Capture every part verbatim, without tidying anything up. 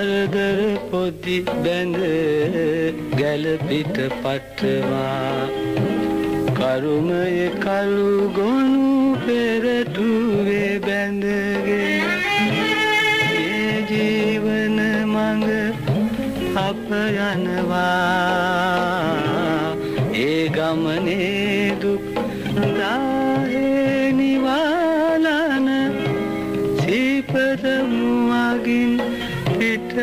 කරදර පොදි බැඳ ගැල පිට පටවා කරුමය කළු ගොනු පෙරටුවේ බැඳගෙන ඒ ජීවන මඟ අප යනවා ඒ ගමනේ දුක් දාහේ නිවාලන සීපද මුවගින් පිට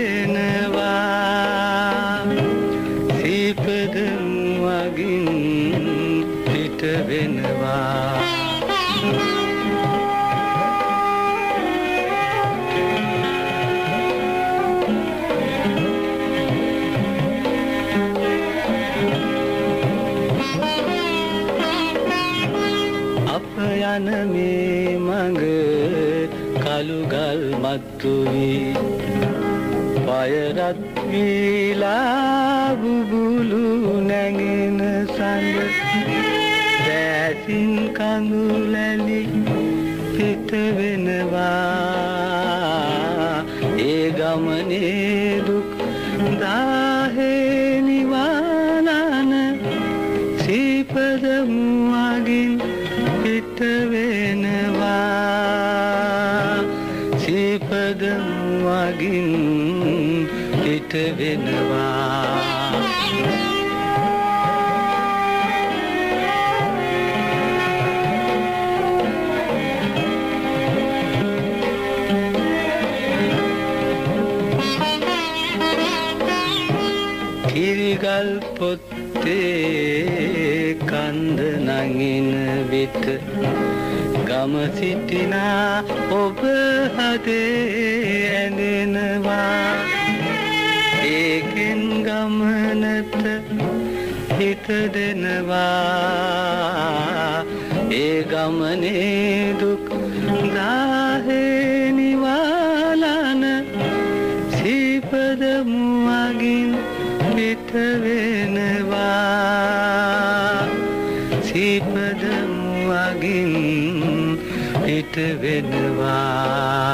වෙනවා සීපද මුවගින් පිට වෙනවා යන මේ මඟ කළුගල් මත්තු වී පයරත් වීලා බුබුලු නැගෙන සඳ දැසින් කඳුලැලි පිට වෙනවා ඒ ගමනේ දුක් දාහේ නිවාලන සීපද මුවගින් පිට වෙනවා සීපද මුවගින් පිට වෙනවා කිරිගල් පොත්තේ කන්ද නගින විට ගම සිටිනා ඔබ හදේ ඇඳෙනවා ඒකෙන් ගමනට හිත දෙනවා ඒ ගමනේ දුක් දාහේ නිවාලන සීපද මුවගින් පිට වෙනවා සීපද මුවගින් පිට වෙනවා